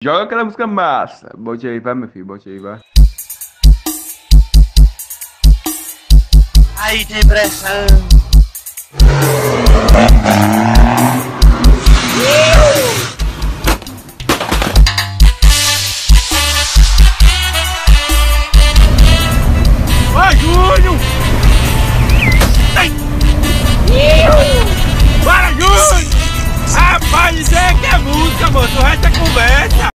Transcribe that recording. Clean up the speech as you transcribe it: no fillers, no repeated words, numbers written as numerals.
Joga aquela música massa. Bote aí, vai, meu filho. Bote aí, vai. Aí tem pressão.